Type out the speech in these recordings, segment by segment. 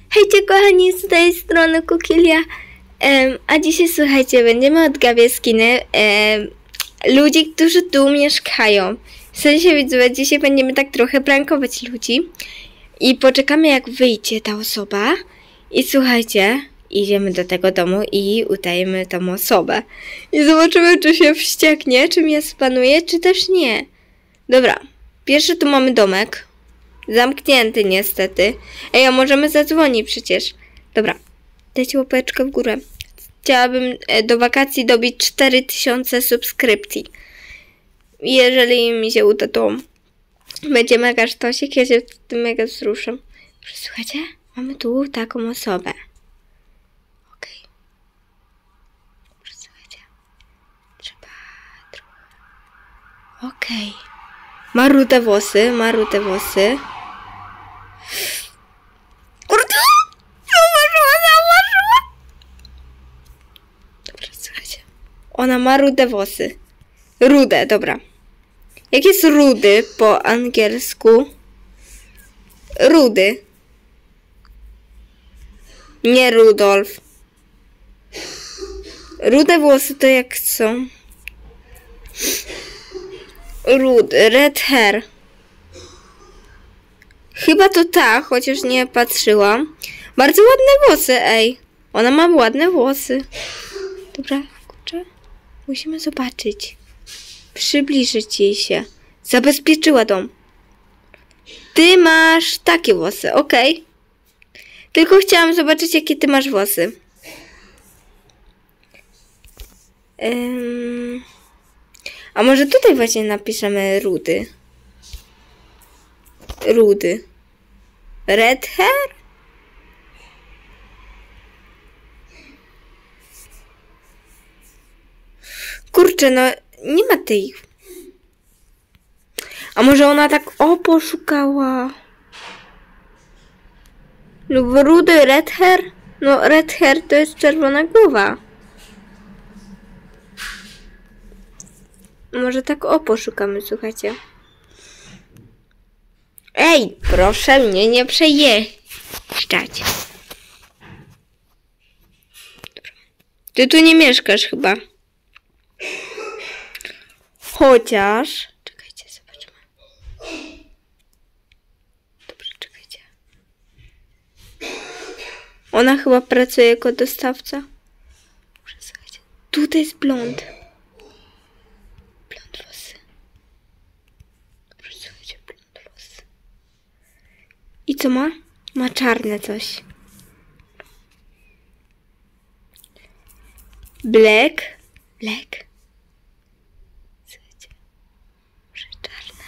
Hejcie kochani, z tej strony Kukilia, a dzisiaj słuchajcie, będziemy odgawiać skiny ludzi, którzy tu mieszkają. W sensie widzowie, dzisiaj będziemy tak trochę prankować ludzi i poczekamy jak wyjdzie ta osoba i słuchajcie, idziemy do tego domu i udajemy tą osobę i zobaczymy, czy się wścieknie, czy mnie spanuje, czy też nie. Dobra, pierwszy tu mamy domek. Zamknięty niestety. Ej, a możemy zadzwonić przecież. Dobra, dajcie łapeczkę w górę. Chciałabym do wakacji dobić 4000 subskrypcji. Jeżeli mi się uda, to będzie mega sztosik. Ja się w tym mega wzruszam. Słuchajcie, mamy tu taką osobę. Okej. Słuchajcie. Trzeba trochę. Okej. Ma rude włosy, Kurde! Zauważyła! Dobra, słuchajcie. Ona ma rude włosy. Rude, dobra. Jak jest rudy po angielsku? Rudy. Nie Rudolf. Rude włosy to jak są? Rudy, red hair. Chyba to tak, chociaż nie patrzyłam. Bardzo ładne włosy, ej. Ona ma ładne włosy. Dobra, kurczę. Musimy zobaczyć. Przybliżyć jej się. Zabezpieczyła dom. Ty masz takie włosy, okej. Tylko chciałam zobaczyć, jakie ty masz włosy. A może tutaj właśnie napiszemy rudy. Rudy. Red hair? Kurczę, no nie ma tej. A może ona tak poszukała. Lub rudy, red hair? No red hair to jest czerwona głowa. Może tak poszukamy, słuchajcie. Ej, proszę mnie nie przejeżdżać. Ty tu nie mieszkasz chyba. Chociaż... Czekajcie, zobaczmy. Dobrze, czekajcie. Ona chyba pracuje jako dostawca. Dobrze, słuchajcie. Tutaj jest blond. I co ma? Ma czarne coś. Black. Słuchajcie. Może czarne.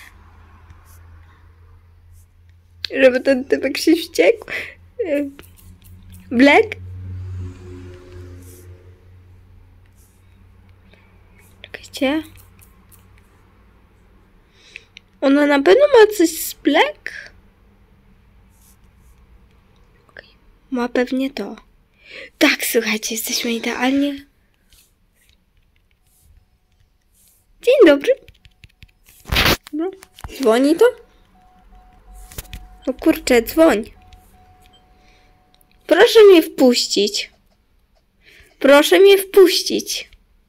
Żeby ten typek się wściekł. Black. Czekajcie. Ona na pewno ma coś z black? Ma pewnie to. Tak, słuchajcie, jesteśmy idealnie. Dzień dobry. No, dzwoni to? No kurczę, dzwoń. Proszę mnie wpuścić. Proszę mnie wpuścić.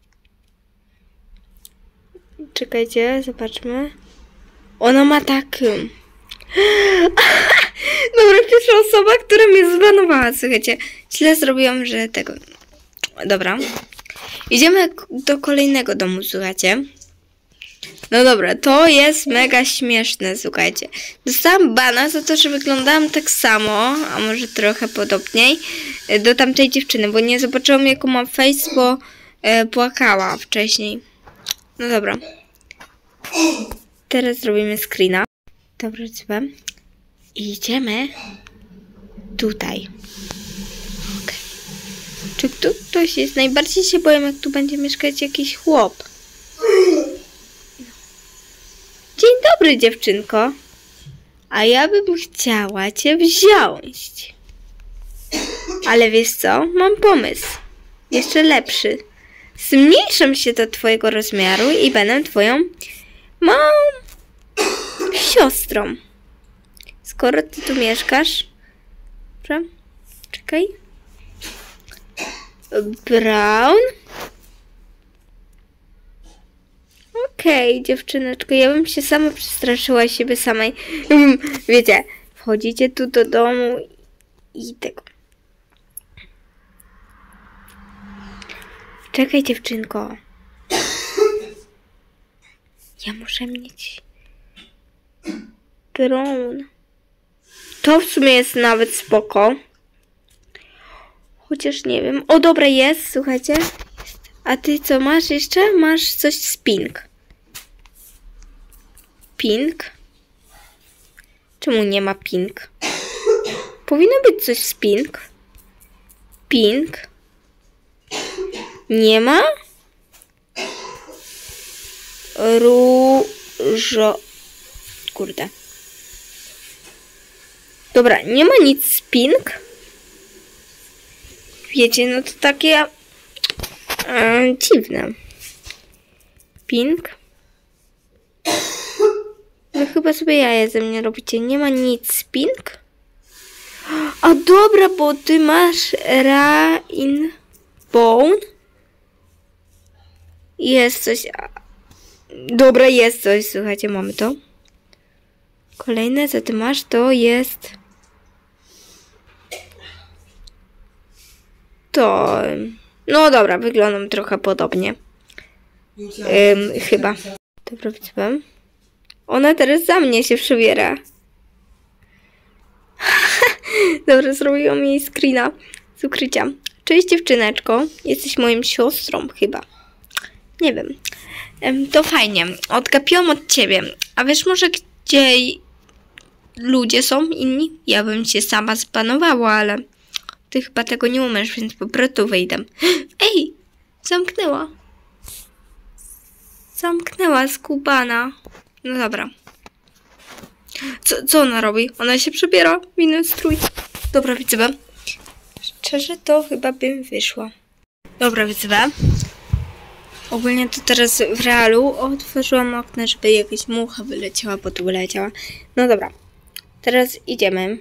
Czekajcie, zobaczmy. Ona ma tak... Dobra, pierwsza osoba, która mnie zbanowała. Słuchajcie, źle zrobiłam, że tego... Dobra. Idziemy do kolejnego domu, słuchajcie. No dobra, to jest mega śmieszne, słuchajcie. Dostałam bana za to, że wyglądałam tak samo, a może trochę podobniej, do tamtej dziewczyny, bo nie zobaczyłam jaką ma face, bo płakała wcześniej. No dobra. Teraz zrobimy screena. Dobra, trzeba. Idziemy tutaj. Okay. Czy tu ktoś jest? Najbardziej się boję, jak tu będzie mieszkać jakiś chłop. Dzień dobry, dziewczynko. A ja bym chciała cię wziąć. Ale wiesz co? Mam pomysł. Jeszcze lepszy. Zmniejszam się do twojego rozmiaru i będę twoją małą siostrą. Skoro ty tu mieszkasz, dobrze? czekaj. Brown. Okej, dziewczyneczko, ja bym się sama przestraszyła siebie samej. Wiecie, wchodzicie tu do domu i tego. Czekaj, dziewczynko. Ja muszę mieć Brown. To w sumie jest nawet spoko. Chociaż nie wiem. O, dobra, jest, słuchajcie. A ty co masz jeszcze? Masz coś z Pink. Pink? Czemu nie ma Pink? Powinno być coś z Pink. Pink. Nie ma? Różo... Kurde. Dobra, nie ma nic z Pink. Wiecie, no to takie... dziwne. Pink. Wy chyba sobie jaja ze mnie robicie. Nie ma nic z Pink. A dobra, bo ty masz Rainbow. Jest coś. Dobra, jest coś. Słuchajcie, mamy to. Kolejne, co ty masz, to jest... To... No dobra, wyglądam trochę podobnie. Chyba. Dobra, widzę. Ona teraz za mnie się przebiera. Dobra, zrobiłam jej screena z ukrycia. Cześć dziewczyneczko, jesteś moją siostrą chyba. Nie wiem. To fajnie, odgapiłam od ciebie. A wiesz może gdzie ludzie są inni? Ja bym się sama zbanowała, ale ty chyba tego nie umiesz, więc po prostu wyjdę. Ej, zamknęła. Zamknęła skubana. No dobra. Co ona robi? Ona się przebiera w inny strój. Dobra, widzę. Szczerze to chyba bym wyszła. Dobra, widzę. Ogólnie to teraz w realu otworzyłam okno, żeby jakaś mucha wyleciała, bo tu wyleciała. No dobra. Teraz idziemy.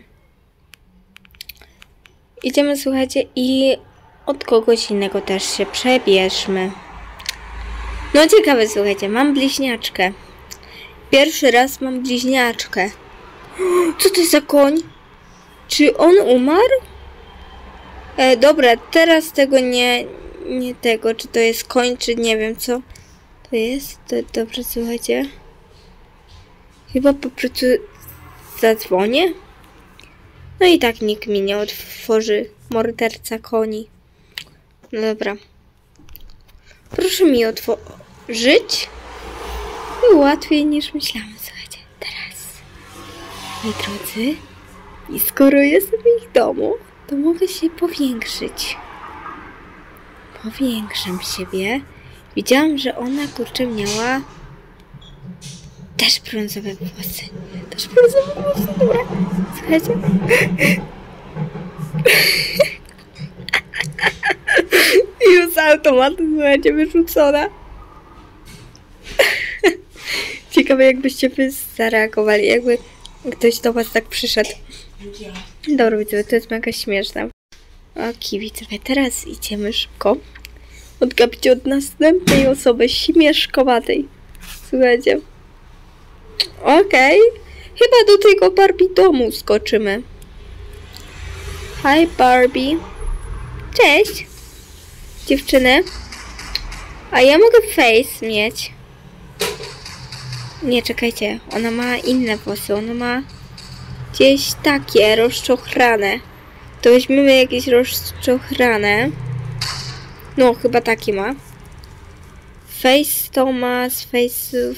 Idziemy, słuchajcie, i od kogoś innego też się przebierzmy. No ciekawe, słuchajcie, mam bliźniaczkę. Pierwszy raz mam bliźniaczkę. Co to jest za koń? Czy on umarł? Dobra, teraz tego nie tego, czy to jest koń, czy nie wiem co to jest. Dobrze, słuchajcie. Chyba po prostu zadzwonię. No i tak nikt mi nie otworzy, morderca koni. No dobra. Proszę mi otworzyć. I łatwiej niż myślałam, słuchajcie. Teraz, moi drodzy, i skoro jestem w ich domu, to mogę się powiększyć. Powiększam siebie. Widziałam, że ona, kurczę, miała też brązowe włosy. Też brązowe włosy, dobra. Słuchajcie. Już z automatu, słuchajcie, wyrzucona. Ciekawe, jakbyście wy zareagowali, jakby ktoś do was tak przyszedł. Dobra, widzowie, to jest mega śmieszne. Okej, widzowie, teraz idziemy szybko. Odgapić od następnej osoby śmieszkowatej. Słuchajcie. Okej. Chyba do tego Barbie domu skoczymy. Hi Barbie. Cześć. Dziewczyny. A ja mogę face mieć. Nie, czekajcie. Ona ma inne włosy. Ona ma gdzieś takie rozczochrane. To weźmiemy jakieś rozczochrane. No, chyba takie ma. Face to ma z face'ów.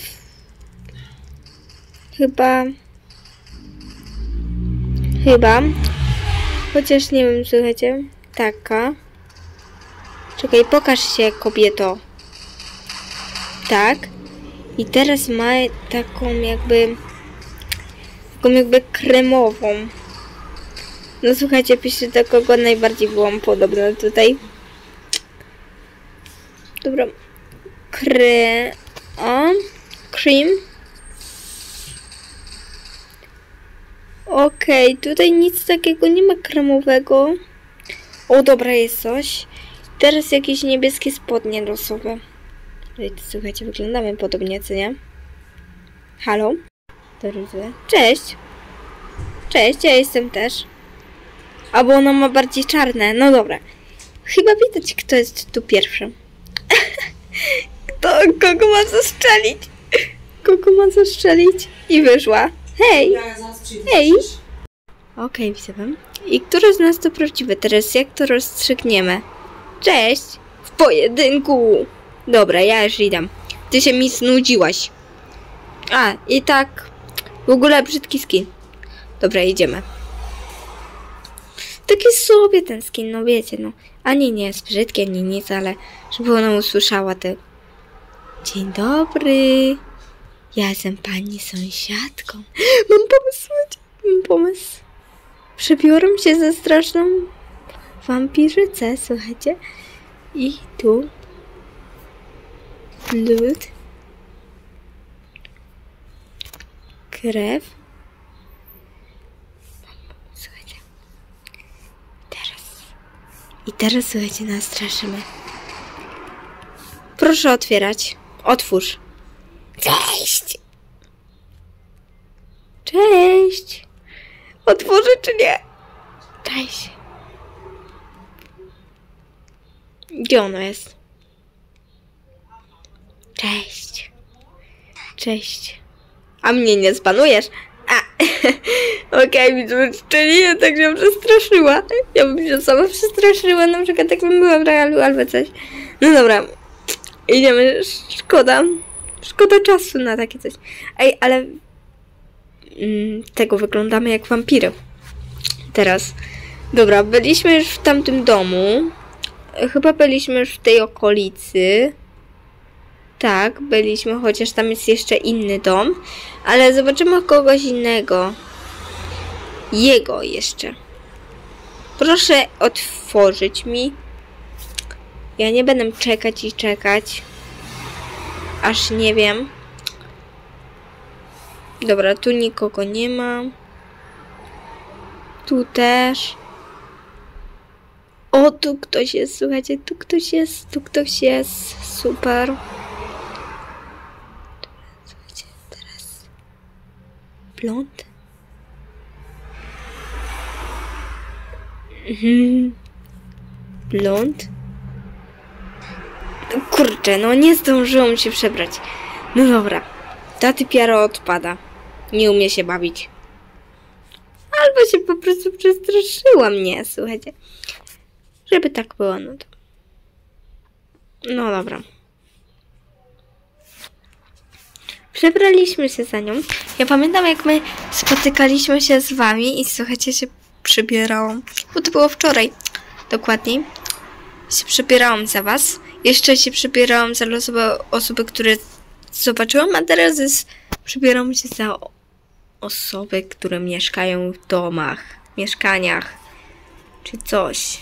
Chyba. Chociaż nie wiem, słuchajcie. Taka. Czekaj, pokaż się, kobieto. Tak. I teraz ma taką jakby kremową. No słuchajcie, piszcie do kogo najbardziej byłam podobna tutaj. Dobra. Cream. Okej, tutaj nic takiego nie ma kremowego. O, dobra, jest coś. Teraz jakieś niebieskie spodnie losowe. Słuchajcie, wyglądamy podobnie, co nie? Halo? Cześć. Cześć, ja jestem też. Albo ona ma bardziej czarne. No dobra. Chyba widać, kto jest tu pierwszy. Kogo ma zastrzelić? Kogo ma zastrzelić? I wyszła. Hej! Hej! Okej, widzę wam. I który z nas to prawdziwy? Teraz jak to rozstrzygniemy? Cześć! W pojedynku! Dobra, ja już idę. Ty się mi znudziłaś. A, i tak... W ogóle brzydki skin. Dobra, idziemy. Taki sobie ten skin, no wiecie, no. Ani nie jest brzydki, ani nic, ale żeby ona usłyszała te... Dzień dobry. Ja jestem pani sąsiadką. Mam pomysł, mam pomysł. Przebiorę się ze straszną wampirzycę, słuchajcie. I tu... Lód. Krew. Słuchajcie. I teraz, słuchajcie, nastraszymy. Proszę otwierać. Otwórz. Cześć! Cześć! Otworzę czy nie? Cześć. Gdzie ono jest? Cześć. Cześć. A mnie nie spanujesz? A, okej, widzę, czyli ja tak się przestraszyła. Ja bym się sama przestraszyła, na przykład jak bym była w realu albo coś. No dobra, idziemy, szkoda czasu na takie coś. Ej, ale tego wyglądamy jak wampiry. Teraz, dobra, byliśmy już w tamtym domu. Chyba byliśmy już w tej okolicy. Tak, byliśmy, chociaż tam jest jeszcze inny dom. Ale zobaczymy kogoś innego. Jego jeszcze. Proszę otworzyć mi. Ja nie będę czekać i czekać. Aż nie wiem. Dobra, tu nikogo nie ma. Tu też. O, tu ktoś jest, słuchajcie, tu ktoś jest. Super. Słuchajcie, teraz blond. Blond. Kurczę, no nie zdążyłam się przebrać. No dobra, ta typiara odpada. Nie umie się bawić. Albo się po prostu przestraszyła mnie, słuchajcie. Żeby tak było, no to... No dobra. Przebraliśmy się za nią. Ja pamiętam, jak my spotykaliśmy się z wami i słuchajcie, się przebierałam. Bo to było wczoraj. Dokładniej. Się przebierałam za was. Jeszcze się przebierałam za osoby, które zobaczyłam, a teraz przebieram się za osoby, które mieszkają w domach, mieszkaniach, czy coś.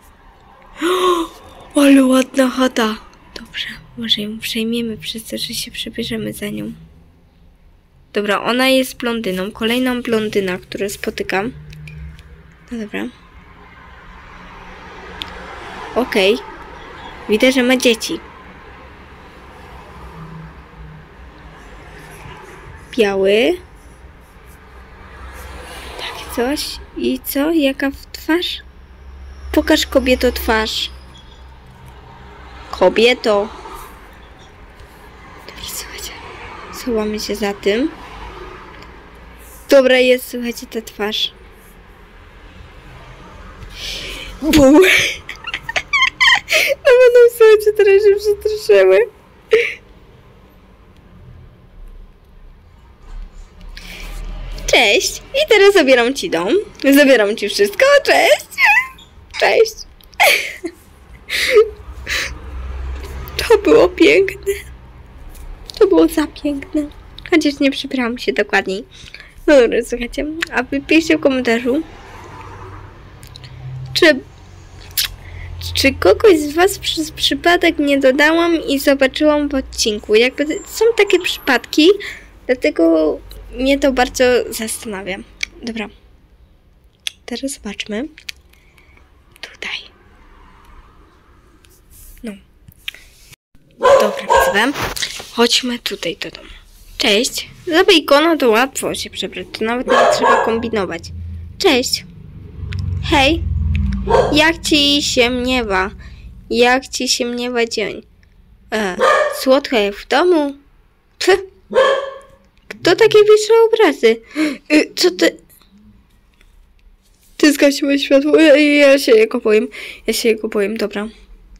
O, ale ładna chata. Dobrze, może ją przejmiemy przez to, że się przebierzemy za nią. Dobra, ona jest blondyną. Kolejną blondyna, którą spotykam. No dobra. Okej. Widzę, że ma dzieci. Biały. Takie coś. I co? Jaka twarz? Pokaż kobieto twarz. Kobieto. Dobrze, słuchajcie. Schowamy się za tym. Dobra jest, słuchajcie, ta twarz. Bum. No będą, słuchajcie, teraz się przestraszyły. Cześć. I teraz zabieram ci dom. Zabieram ci wszystko. Cześć. Cześć. To było piękne. To było za piękne. Chociaż nie przebrałam się dokładniej. No dobra, słuchajcie. A wy piszcie w komentarzu, czy kogoś z was przez przypadek nie dodałam i zobaczyłam w odcinku. Jakby są takie przypadki, dlatego mnie to bardzo zastanawia. Dobra. Teraz zobaczmy. Tutaj. No. Dobra, widzę. Chodźmy tutaj do domu. Cześć. Za bacona to łatwo się przebrać. To nawet nie trzeba kombinować. Cześć. Hej. Jak ci się mniewa? Jak ci się mniewa dzień? Słodko jak w domu? Pff. Kto takie pisze obrazy? Co ty... Ty zgasiłeś światło. Ja się jego boję. Dobra.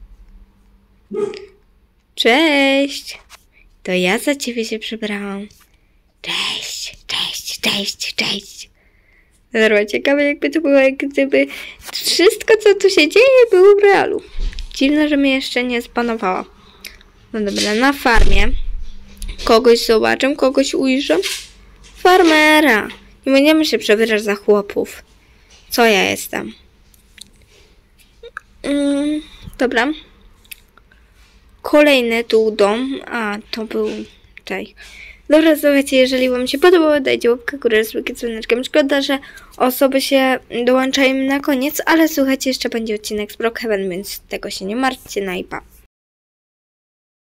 Cześć. To ja za ciebie się przebrałam. Cześć. Dobra, ciekawe jakby to było, jak gdyby wszystko, co tu się dzieje, było w realu. Dziwne, że mnie jeszcze nie zbanowała. No dobra, na farmie. Kogoś zobaczę, kogoś ujrzę. Farmera. Nie będziemy się przebierać za chłopów. Co ja jestem? Dobra. Kolejny tu dom. A, to był tutaj. Dobra, słuchajcie, jeżeli wam się podobało, dajcie łapkę w górę z dzwoneczkiem. Szkoda, że osoby się dołączają na koniec, ale słuchajcie, jeszcze będzie odcinek z Brookhaven, więc tego się nie martwcie, no i pa.